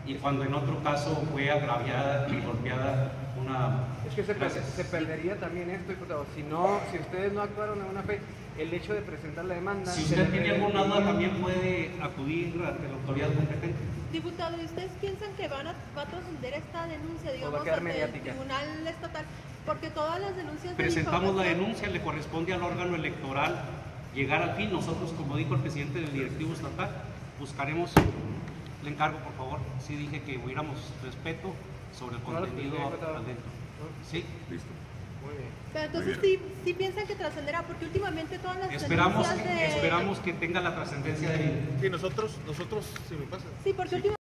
y cuando en otro caso fue agraviada y golpeada una... Es que se perdería también esto, diputado. Si ustedes no actuaron de buena fe, el hecho de presentar la demanda... Si usted tiene alguna duda, también puede acudir a la autoridad competente. Diputado, ¿y ustedes piensan que va a trascender esta denuncia, digamos, ante el Tribunal Estatal? Porque todas las denuncias... Presentamos la denuncia, le corresponde al órgano electoral llegar al fin. Nosotros, como dijo el presidente del directivo estatal, buscaremos... Le encargo, por favor, sí dije que hubiéramos respeto sobre el contenido adentro. Sí, listo. Muy bien. Pero entonces sí piensan que trascenderá, porque últimamente todas las esperamos que tenga la trascendencia de... Sí, nosotros, si me pasa. Sí, porque últimamente...